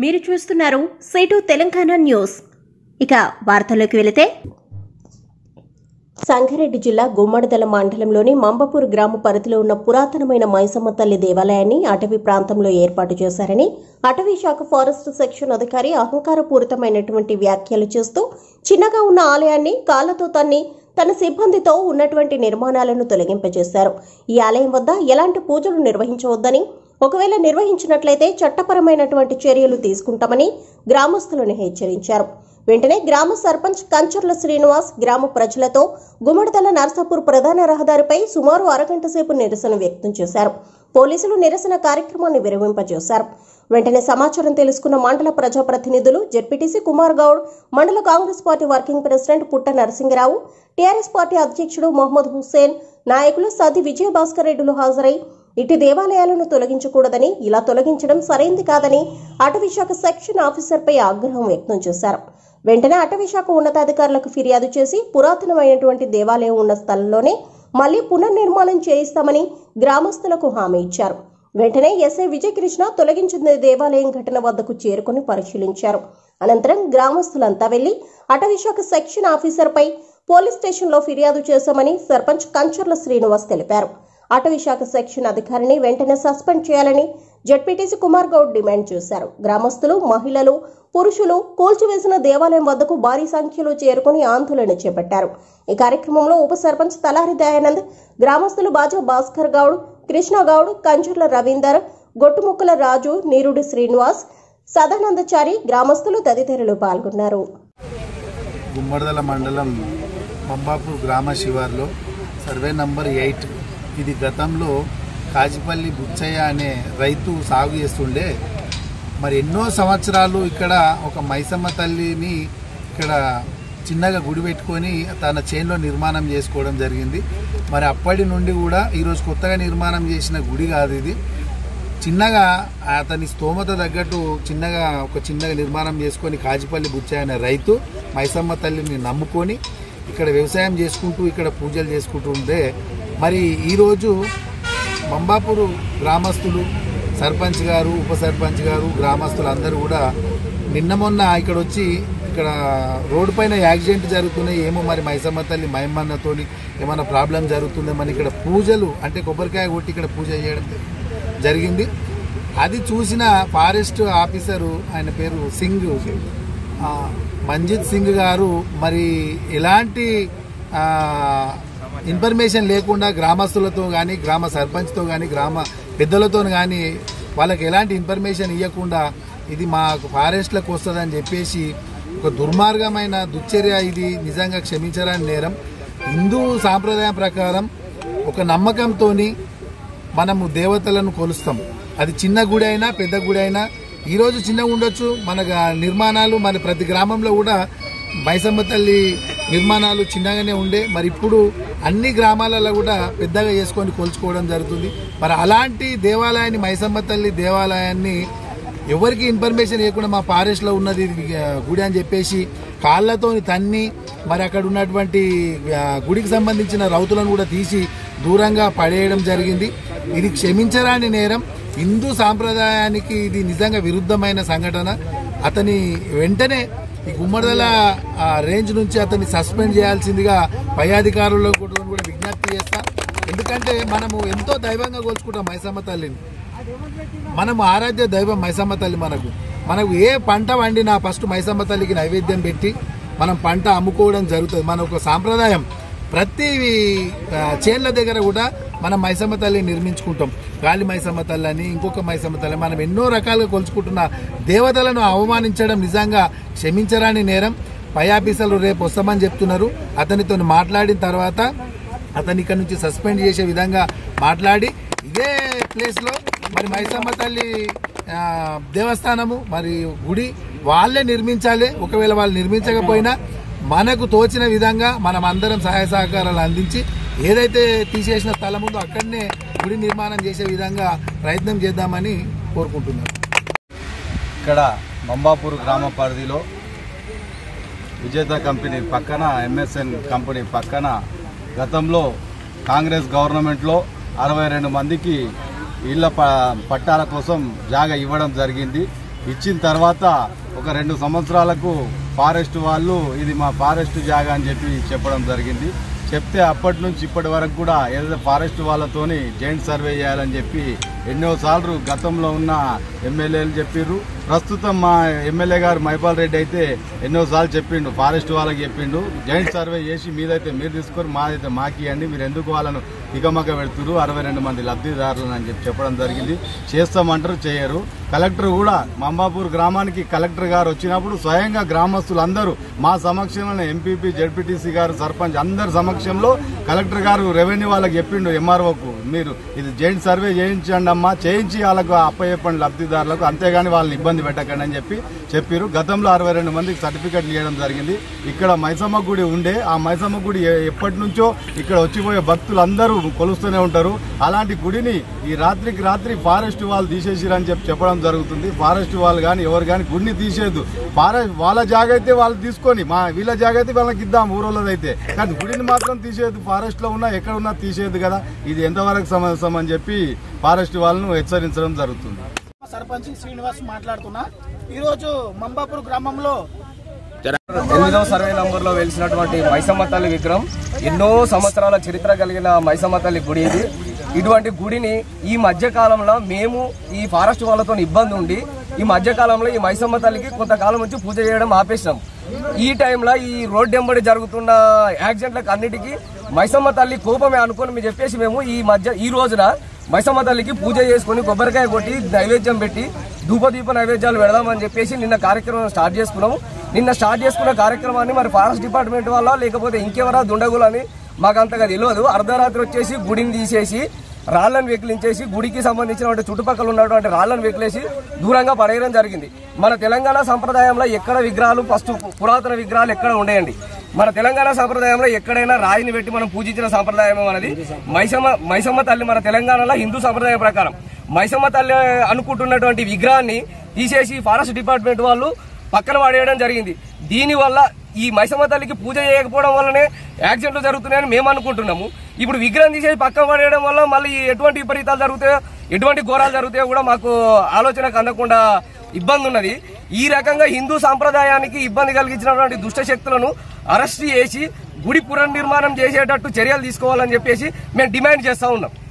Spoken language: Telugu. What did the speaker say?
మీరు చూస్తున్నారు సేటు తెలంగాణ న్యూస్. ఇక వార్తల్లోకి వెళితే, సంగారెడ్డి జిల్లా గుమ్మడిదల మండలంలోని మంబపూర్ గ్రామ పరిధిలో ఉన్న పురాతనమైన మైసమ్మ తల్లి దేవాలయాన్ని అటవీ ప్రాంతంలో ఏర్పాటు చేశారని అటవీ శాఖ ఫారెస్ట్ సెక్షన్ అధికారి అహంకారపూరితమైనటువంటి వ్యాఖ్యలు చేస్తూ చిన్నగా ఉన్న ఆలయాన్ని కాళ్లతో తన్ని తన సిబ్బందితో ఉన్నటువంటి నిర్మాణాలను తొలగింపజేశారు. ఈ ఆలయం వద్ద ఎలాంటి పూజలు నిర్వహించవద్దని, ఒకవేళ నిర్వహించినట్లయితే చట్టపరమైనటువంటి చర్యలు తీసుకుంటామని గ్రామస్తులను హెచ్చరించారు. వెంటనే గ్రామ సర్పంచ్ కంచర్ల శ్రీనివాస్ గ్రామ ప్రజలతో గుమ్మడిదల నర్సాపూర్ ప్రధాన రహదారిపై సుమారు అరగంట సేపు నిరసన వ్యక్తం చేశారు. పోలీసులు నిరసన కార్యక్రమాన్ని విరమింపజేశారు. వెంటనే సమాచారం తెలుసుకున్న మండల ప్రజాప్రతినిధులు జెడ్పీటీసీ కుమార్ గౌడ్, మండల కాంగ్రెస్ పార్టీ వర్కింగ్ ప్రెసిడెంట్ పుట్ట నరసింగరావు, టీఆర్ఎస్ పార్టీ అధ్యక్షుడు మొహమ్మద్ హుస్సేన్, నాయకులు సది విజయభాస్కర్ రెడ్డిలు హాజరై ఇటు దేవాలయాలను తొలగించకూడదని, ఇలా తొలగించడం సరైంది కాదని అటవీశాఖ సెక్షన్ ఆఫీసర్పై ఆగ్రహం వ్యక్తం చేశారు. వెంటనే అటవీశాఖ ఉన్నతాధికారులకు ఫిర్యాదు చేసి పురాతనమైనటువంటి దేవాలయం ఉన్న స్థలంలోనే మళ్లీ పునర్నిర్మాణం చేయిస్తామని గ్రామస్తులకు హామీ ఇచ్చారు. వెంటనే ఎస్ఐ విజయకృష్ణ తొలగించిన దేవాలయం ఘటన వద్దకు చేరుకుని పరిశీలించారు. అనంతరం గ్రామస్తులంతా వెళ్లి అటవీశాఖ సెక్షన్ ఆఫీసర్పై పోలీస్ స్టేషన్లో ఫిర్యాదు చేశామని సర్పంచ్ కంచర్ల శ్రీనివాస్ తెలిపారు. అటవీశాఖ సెక్షన్ అధికారిని వెంటనే సస్పెండ్ చేయాలని జెడ్పీటీసీ కుమార్ గౌడ్ డిమాండ్ చేశారు. గ్రామస్తులు, మహిళలు, పురుషులు కూల్చివేసిన దేవాలయం వద్దకు భారీ సంఖ్యలో చేరుకుని ఆందోళన చేపట్టారు. ఈ కార్యక్రమంలో ఉప సర్పంచ్ తలారి దయానంద్, గ్రామస్తులు బాజా భాస్కర్ గౌడ్, కృష్ణగౌడ్, కంచర్ల రవీందర్, గొట్టుముక్కల రాజు, నీరుడి శ్రీనివాస్, సదానందచారి, గ్రామస్తులు తదితరులు పాల్గొన్నారు. గుమ్మడిదల మండలం మంబాపూర్ గ్రామ శివార్లో సర్వే నంబర్ 8 ఇది గతంలో కాజిపల్లి బుచ్చయ్య అనే రైతు సాగు చేస్తుండే. మరి ఎన్నో సంవత్సరాలు ఇక్కడ ఒక మైసమ్మ తల్లిని ఇక్కడ చిన్నగా గుడి పెట్టుకొని తన చేనులో నిర్మాణం చేసుకోవడం జరిగింది. మరి అప్పటి నుండి కూడా ఈరోజు కొత్తగా నిర్మాణం చేసిన గుడి కాదు ఇది. చిన్నగా అతని స్తోమత తగ్గట్టు చిన్నగా నిర్మాణం చేసుకొని కాజిపల్లి బుచ్చయ్య అనే రైతు మైసమ్మ తల్లిని నమ్ముకొని ఇక్కడ వ్యవసాయం చేసుకుంటూ ఇక్కడ పూజలు చేసుకుంటూ ఉంటే, మరి ఈరోజు మంబాపూర్ గ్రామస్తులు, సర్పంచ్ గారు, ఉప సర్పంచ్ గారు, గ్రామస్తులు అందరూ కూడా నిన్న మొన్న ఇక్కడ వచ్చి ఇక్కడ రోడ్డు పైన యాక్సిడెంట్ జరుగుతున్నాయి, ఏమో మరి మైసమ్మ తల్లి మయమ్మన్నతో ఏమైనా ప్రాబ్లం జరుగుతుందేమని ఇక్కడ పూజలు అంటే కొబ్బరికాయ కొట్టి ఇక్కడ పూజ చేయడం జరిగింది. అది చూసిన ఫారెస్ట్ ఆఫీసరు, ఆయన పేరు సింగ్, మంజిత్ సింగ్ గారు, మరి ఎలాంటి ఇన్ఫర్మేషన్ లేకుండా గ్రామస్తులతో కానీ, గ్రామ సర్పంచ్తో కానీ, గ్రామ పెద్దలతో కానీ వాళ్ళకి ఎలాంటి ఇన్ఫర్మేషన్ ఇవ్వకుండా ఇది మాకు ఫారెస్ట్లకు వస్తుందని చెప్పేసి ఒక దుర్మార్గమైన దుశ్చర్య. ఇది నిజంగా క్షమించరాని నేరం. హిందూ సాంప్రదాయం ప్రకారం ఒక నమ్మకంతో మనము దేవతలను కొలుస్తాం. అది చిన్న గుడి అయినా పెద్ద గుడి అయినా. ఈరోజు చిన్నగా ఉండొచ్చు మన నిర్మాణాలు, మన ప్రతి గ్రామంలో కూడా మైసమ్మ తల్లి నిర్మాణాలు చిన్నగానే ఉండే. మరి ఇప్పుడు అన్ని గ్రామాలలో కూడా పెద్దగా చేసుకొని కొలుచుకోవడం జరుగుతుంది. మరి అలాంటి దేవాలయాన్ని, మైసమ్మ తల్లి దేవాలయాన్ని ఎవరికి ఇన్ఫర్మేషన్ ఇవ్వకుండా మా ఫారెస్ట్లో ఉన్నది గుడి అని చెప్పేసి కాళ్ళతో తన్ని, మరి అక్కడ ఉన్నటువంటి గుడికి సంబంధించిన రౌతులను కూడా తీసి దూరంగా పడేయడం జరిగింది. ఇది క్షమించరాని నేరం. హిందూ సాంప్రదాయానికి ఇది నిజంగా విరుద్ధమైన సంఘటన. అతని వెంటనే ఈ గుమ్మడిదల రేంజ్ నుంచి అతన్ని సస్పెండ్ చేయాల్సిందిగా పై అధికారులకు కూడా విజ్ఞప్తి చేస్తా. ఎందుకంటే మనము ఎంతో దైవంగా కొలుచుకుంటాం మైసమ్మ తల్లిని. మనము ఆరాధ్య దైవం మైసమ్మ తల్లి. మనకు ఏ పంట వండినా ఫస్ట్ మైసమ్మ తల్లికి నైవేద్యం పెట్టి మనం పంట అమ్ముకోవడం జరుగుతుంది. మన ఒక సాంప్రదాయం. ప్రతి చేన్ల దగ్గర కూడా మనం మైసమ్మ తల్లిని నిర్మించుకుంటాం. గాలి మైసమ్మ తల్లి అని, ఇంకొక మైసమ్మ తల్లి, మనం ఎన్నో రకాలుగా కొలుచుకుంటున్న దేవతలను అవమానించడం నిజంగా క్షమించరాని నేరం. పై ఆఫీసర్లు రేపు వస్తామని చెప్తున్నారు. అతనితో మాట్లాడిన తర్వాత అతని ఇక్కడ నుంచి సస్పెండ్ చేసే విధంగా మాట్లాడి ఇదే ప్లేస్లో మరి మైసమ్మ తల్లి దేవస్థానము, మరి గుడి వాళ్ళే నిర్మించాలి. ఒకవేళ వాళ్ళు నిర్మించకపోయినా మనకు తోచిన విధంగా మనం అందరం సహాయ సహకారాలు అందించి ఏదైతే తీసేసిన స్థలం ఉందో అక్కడనే గుడి నిర్మాణం చేసే విధంగా ప్రయత్నం చేద్దామని కోరుకుంటున్నాను. ఇక్కడ మంబాపూర్ గ్రామ పరిధిలో విజేత కంపెనీ పక్కన, ఎంఎస్ఎన్ కంపెనీ పక్కన గతంలో కాంగ్రెస్ గవర్నమెంట్లో 62 మందికి ఇళ్ల పట్టాల కోసం జాగా ఇవ్వడం జరిగింది. ఇచ్చిన తర్వాత ఒక 2 సంవత్సరాలకు ఫారెస్ట్ వాళ్ళు ఇది మా ఫారెస్ట్ జాగా అని చెప్పడం జరిగింది. చెప్తే అప్పటి నుంచి ఇప్పటి వరకు కూడా ఏదైతే ఫారెస్ట్ వాళ్ళతోని జాయింట్ సర్వే చేయాలని చెప్పి ఎన్నోసార్లు గతంలో ఉన్న ఎమ్మెల్యేలు చెప్పిర్రు. ప్రస్తుతం మా ఎమ్మెల్యే గారు మైపాల్ రెడ్డి అయితే ఎన్నోసార్లు చెప్పిండు, ఫారెస్ట్ వాళ్ళకి చెప్పిండు జాయింట్ సర్వే చేసి మీదైతే మీరు తీసుకొని మాదైతే మాకి ఇవ్వండి, మీరు ఎందుకు వాళ్ళను ఇకమక పెడుతురు 62 మంది లబ్ధిదారులను అని చెప్పడం జరిగింది. చేస్తామంటారు, చేయరు. కలెక్టర్ కూడా మంబాపూర్ గ్రామానికి కలెక్టర్ గారు వచ్చినప్పుడు స్వయంగా గ్రామస్తులందరూ మా సమక్షంలో ఎంపీపీ జెడ్పీటీసీ గారు సర్పంచ్ అందరి సమక్షంలో కలెక్టర్ గారు రెవెన్యూ వాళ్ళకి చెప్పిండు ఎంఆర్ఓకు, మీరు ఇది జాయింట్ సర్వే చేయించండి అమ్మా, చేయించి వాళ్ళకు అప్పచెప్పండి లబ్ధిదారులకు, అంతేగాని వాళ్ళని ఇబ్బంది పెట్టకండి అని చెప్పారు. గతంలో 62 మందికి సర్టిఫికెట్లు ఇవ్వడం జరిగింది. ఇక్కడ మైసమ్మ గుడి ఉండే, ఆ మైసమ్మ గుడి ఎప్పటి నుంచో ఇక్కడ వచ్చిపోయే భక్తులందరూ కొలుస్తూనే ఉంటారు. అలాంటి గుడిని ఈ రాత్రికి రాత్రి ఫారెస్ట్ వాళ్ళు తీసేసిరని చెప్పడం జరుగుతుంది. ఫారెస్ట్ వాళ్ళు కానీ ఎవరు కానీ గుడిని తీసేదు. ఫారెస్ట్ వాళ్ళ జాగా అయితే వాళ్ళు తీసుకొని వీళ్ళ జాగా అయితే వాళ్ళకి ఇద్దాం ఊరోళ్ళదైతే, కానీ గుడిని మాత్రం తీసేది. ఫారెస్ట్ లో ఉన్నా ఎక్కడ ఉన్నా తీసేది కదా, ఇది ఎంతవరకు సమంజసం అని చెప్పి ఫారెస్ట్ వాళ్ళను హెచ్చరించడం జరుగుతుంది. సర్పంచ్ శ్రీనివాస్ మాట్లాడుతున్నా. ఈరోజు మంబాపూర్ గ్రామంలో 8వ సర్వే నంబర్లో వెలిసినటువంటి మైసమ్మ తల్లి విగ్రహం ఎన్నో సంవత్సరాల చరిత్ర కలిగిన మైసమ్మ తల్లి గుడి ఇది. ఇటువంటి గుడిని ఈ మధ్యకాలంలో మేము ఈ ఫారెస్ట్ వాళ్ళతో ఇబ్బంది ఉండి ఈ మధ్యకాలంలో ఈ మైసమ్మ తల్లికి కొంతకాలం నుంచి పూజ చేయడం ఆపేసినాం. ఈ టైంలో ఈ రోడ్డు వెంబడి జరుగుతున్న యాక్సిడెంట్లకు అన్నిటికీ మైసమ్మ తల్లి కోపమే అనుకుని మేము చెప్పేసి మేము ఈ రోజున మైసమ్మ తల్లికి పూజ చేసుకుని కొబ్బరికాయ కొట్టి నైవేద్యం పెట్టి ధూపదీప నైవేద్యాలు పెడదామని చెప్పేసి నిన్న కార్యక్రమం స్టార్ట్ చేసుకున్నాము. నిన్న స్టార్ట్ చేసుకున్న కార్యక్రమాన్ని మరి ఫారెస్ట్ డిపార్ట్మెంట్ వల్ల లేకపోతే ఇంకెవరా దుండగులని మాకు అంతగా తెలియదు. అర్ధరాత్రి వచ్చేసి గుడిని తీసేసి రాళ్లను వెకిలించేసి గుడికి సంబంధించిన చుట్టుపక్కల ఉన్నటువంటి రాళ్లను వెకిలేసి దూరంగా పడేయడం జరిగింది. మన తెలంగాణ సంప్రదాయంలో ఎక్కడ విగ్రహాలు ఫస్ట్ పురాతన విగ్రహాలు ఎక్కడ ఉండేయండి. మన తెలంగాణ సంప్రదాయంలో ఎక్కడైనా రాయిని పెట్టి మనం పూజించిన సంప్రదాయం అనేది మైసమ్మ తల్లి. మన తెలంగాణలో హిందూ సంప్రదాయం ప్రకారం మైసమ్మ తల్లి అనుకుంటున్నటువంటి విగ్రహాన్ని తీసేసి ఫారెస్ట్ డిపార్ట్మెంట్ వాళ్ళు పక్కన పడేయడం జరిగింది. దీనివల్ల ఈ మైసమ్మ తల్లికి పూజ చేయకపోవడం వల్లనే యాక్సిడెంట్లు జరుగుతున్నాయని మేము అనుకుంటున్నాము. ఇప్పుడు విగ్రహం తీసేసి పక్కన పడేయడం వల్ల మళ్ళీ ఎటువంటి విపరీతాలు జరుగుతాయో, ఎటువంటి ఘోరాలు జరుగుతాయో కూడా మాకు ఆలోచనకు అందకుండా ఇబ్బంది ఉన్నది. ఈ రకంగా హిందూ సాంప్రదాయానికి ఇబ్బంది కలిగించినటువంటి దుష్ట శక్తులను అరెస్ట్ చేసి గుడి పునర్నిర్మాణం చేసేటట్టు చర్యలు తీసుకోవాలని చెప్పేసి మేము డిమాండ్ చేస్తా ఉన్నాం.